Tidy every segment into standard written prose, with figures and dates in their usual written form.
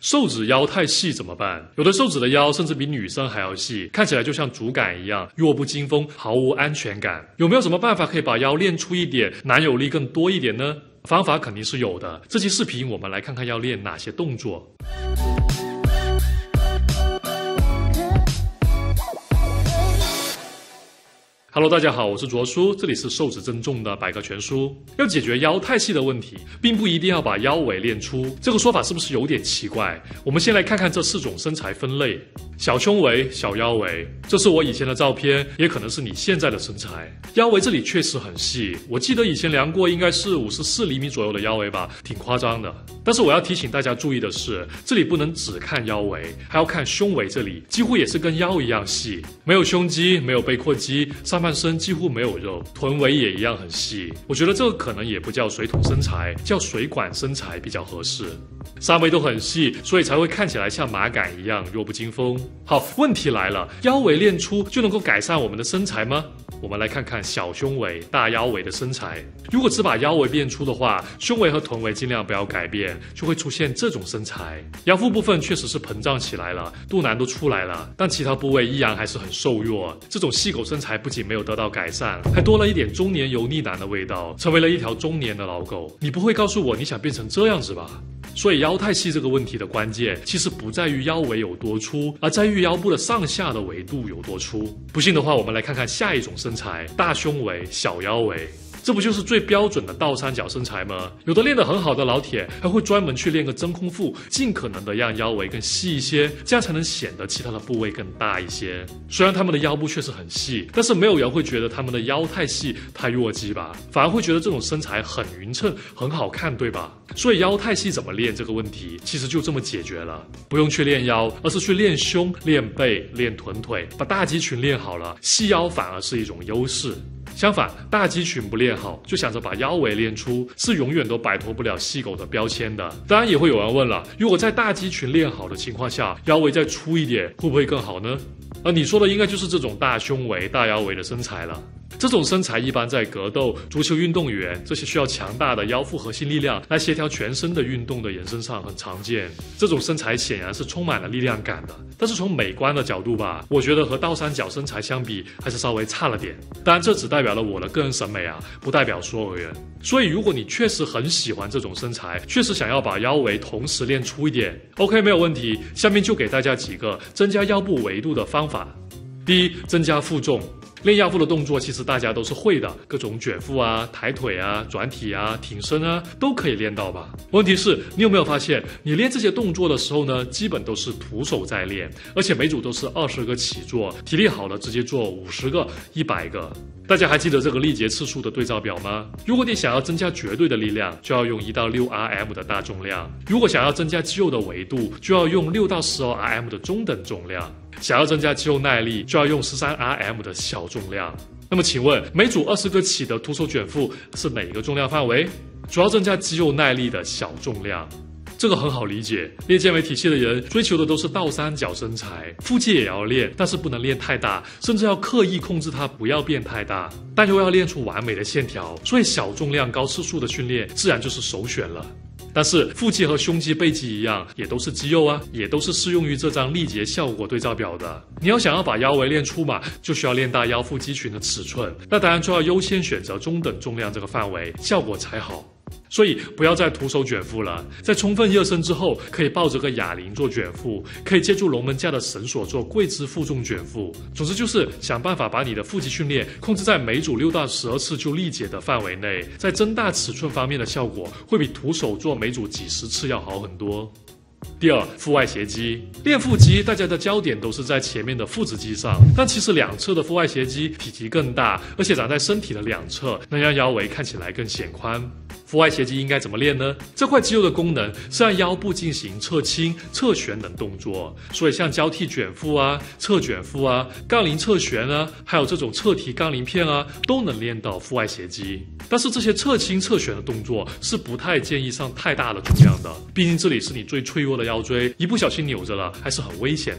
瘦子腰太细怎么办？有的瘦子的腰甚至比女生还要细，看起来就像竹竿一样，弱不禁风，毫无安全感。有没有什么办法可以把腰练粗一点，男友力更多一点呢？方法肯定是有的。这期视频我们来看看要练哪些动作。Hello， 大家好，我是卓叔，这里是瘦子增重的百科全书。要解决腰太细的问题，并不一定要把腰围练粗，这个说法是不是有点奇怪？我们先来看看这4种身材分类：小胸围、小腰围，这是我以前的照片，也可能是你现在的身材。腰围这里确实很细，我记得以前量过，应该是54厘米左右的腰围吧，挺夸张的。但是我要提醒大家注意的是，这里不能只看腰围，还要看胸围，这里几乎也是跟腰一样细，没有胸肌，没有背阔肌，上半身几乎没有肉，臀围也一样很细。我觉得这个可能也不叫水桶身材，叫水管身材比较合适。三围都很细，所以才会看起来像马杆一样弱不禁风。好，问题来了，腰围练粗就能够改善我们的身材吗？我们来看看小胸围、大腰围的身材。如果只把腰围变粗的话，胸围和臀围尽量不要改变，就会出现这种身材。腰腹部分确实是膨胀起来了，肚腩都出来了，但其他部位依然还是很瘦弱。这种细狗身材不仅没有得到改善，还多了一点中年油腻男的味道，成为了一条中年的老狗。你不会告诉我你想变成这样子吧？所以腰太细这个问题的关键，其实不在于腰围有多粗，而在于腰部的上下的围度有多粗。不信的话，我们来看看下一种身材：大胸围、小腰围。这不就是最标准的倒三角身材吗？有的练得很好的老铁还会专门去练个真空腹，尽可能的让腰围更细一些，这样才能显得其他的部位更大一些。虽然他们的腰部确实很细，但是没有人会觉得他们的腰太细太弱鸡吧，反而会觉得这种身材很匀称很好看，对吧？所以腰太细怎么练这个问题其实就这么解决了，不用去练腰，而是去练胸、练背、练臀腿，把大肌群练好了，细腰反而是一种优势。相反，大肌群不练好，就想着把腰围练粗，是永远都摆脱不了细狗的标签的。当然也会有人问了，如果在大肌群练好的情况下，腰围再粗一点，会不会更好呢？而你说的应该就是这种大胸围、大腰围的身材了。这种身材一般在格斗、足球运动员这些需要强大的腰腹核心力量来协调全身的运动的人身上很常见。这种身材显然是充满了力量感的，但是从美观的角度吧，我觉得和倒三角身材相比还是稍微差了点。当然这只代表了我的个人审美啊，不代表所有人。所以如果你确实很喜欢这种身材，确实想要把腰围同时练粗一点 ，OK 没有问题。下面就给大家几个增加腰部围度的方法。第一，增加负重。练腰腹的动作其实大家都是会的，各种卷腹啊、抬腿啊、转体啊、挺身啊，都可以练到吧。问题是，你有没有发现，你练这些动作的时候呢，基本都是徒手在练，而且每组都是20个起做，体力好了直接做50个、100个。大家还记得这个力竭次数的对照表吗？如果你想要增加绝对的力量，就要用1到6 RM 的大重量；如果想要增加肌肉的维度，就要用6到12 RM 的中等重量；想要增加肌肉耐力，就要用13 RM 的小重量。那么请问，每组20个起的徒手卷腹是哪个重量范围？主要增加肌肉耐力的小重量。这个很好理解，练健美体系的人追求的都是倒三角身材，腹肌也要练，但是不能练太大，甚至要刻意控制它不要变太大，但又要练出完美的线条，所以小重量高次数的训练自然就是首选了。但是腹肌和胸肌、背肌一样，也都是肌肉啊，也都是适用于这张力竭效果对照表的。你要想要把腰围练粗嘛，就需要练大腰腹肌群的尺寸，那当然就要优先选择中等重量这个范围，效果才好。所以不要再徒手卷腹了，在充分热身之后，可以抱着个哑铃做卷腹，可以借助龙门架的绳索做跪姿负重卷腹。总之就是想办法把你的腹肌训练控制在每组6到12次就力竭的范围内，在增大尺寸方面的效果会比徒手做每组几十次要好很多。第二，腹外斜肌。练腹肌，大家的焦点都是在前面的腹直肌上，但其实两侧的腹外斜肌体积更大，而且长在身体的两侧，能让腰围看起来更显宽。腹外斜肌应该怎么练呢？这块肌肉的功能是让腰部进行侧倾、侧旋等动作，所以像交替卷腹啊、侧卷腹啊、杠铃侧旋啊，还有这种侧提杠铃片啊，都能练到腹外斜肌。但是这些侧倾、侧旋的动作是不太建议上太大的重量的，毕竟这里是你最脆弱的腰椎，一不小心扭着了还是很危险的。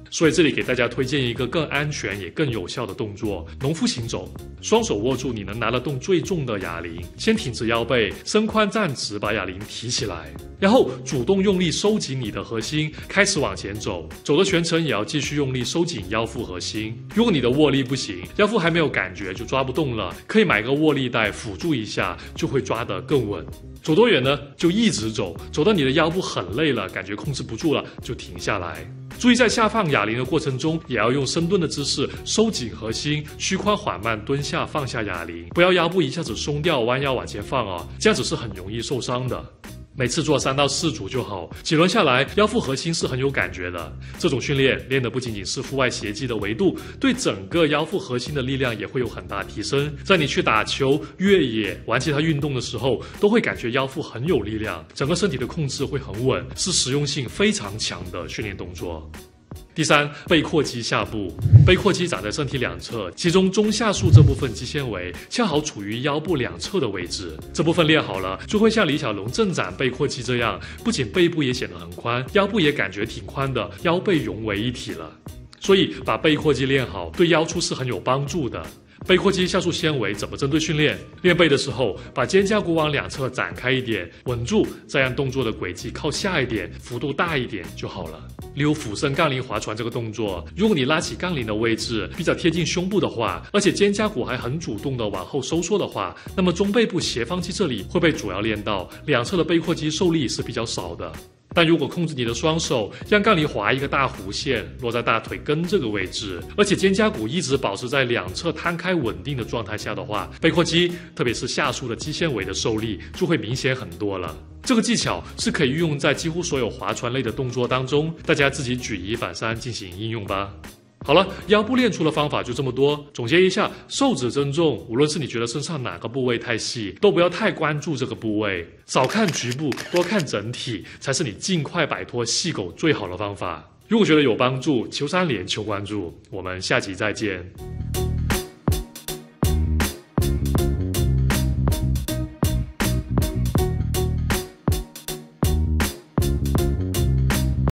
所以这里给大家推荐一个更安全也更有效的动作：农夫行走。双手握住你能拿得动最重的哑铃，先挺直腰背，伸髋站直，把哑铃提起来，然后主动用力收紧你的核心，开始往前走。走的全程也要继续用力收紧腰腹核心。如果你的握力不行，腰腹还没有感觉就抓不动了，可以买个握力带辅助一下，就会抓得更稳。走多远呢？就一直走，走到你的腰部很累了，感觉控制不住了，就停下来。注意在下放哑铃的过程中，也要用深蹲的姿势收紧核心，屈髋缓慢蹲下放下哑铃，不要腰部一下子松掉，弯腰往前放哦，这样子是很容易受伤的。每次做3到4组就好，几轮下来，腰腹核心是很有感觉的。这种训练练的不仅仅是腹外斜肌的维度，对整个腰腹核心的力量也会有很大提升。在你去打球、越野、玩其他运动的时候，都会感觉腰腹很有力量，整个身体的控制会很稳，是实用性非常强的训练动作。第3，背阔肌下部。背阔肌长在身体两侧，其中中下束这部分肌纤维恰好处于腰部两侧的位置。这部分练好了，就会像李小龙正展背阔肌这样，不仅背部也显得很宽，腰部也感觉挺宽的，腰背融为一体了。所以把背阔肌练好，对腰出是很有帮助的。背阔肌下束纤维怎么针对训练？练背的时候，把肩胛骨往两侧展开一点，稳住，再让动作的轨迹靠下一点，幅度大一点就好了。例如俯身杠铃划船这个动作，如果你拉起杠铃的位置比较贴近胸部的话，而且肩胛骨还很主动的往后收缩的话，那么中背部斜方肌这里会被主要练到，两侧的背阔肌受力是比较少的。但如果控制你的双手，让杠铃划一个大弧线，落在大腿根这个位置，而且肩胛骨一直保持在两侧摊开稳定的状态下的话，背阔肌，特别是下束的肌纤维的受力就会明显很多了。这个技巧是可以运用在几乎所有划船类的动作当中，大家自己举一反三进行应用吧。好了，腰部练出的方法就这么多。总结一下，瘦子增重，无论是你觉得身上哪个部位太细，都不要太关注这个部位，少看局部，多看整体，才是你尽快摆脱细狗最好的方法。如果觉得有帮助，求3连求关注，我们下集再见。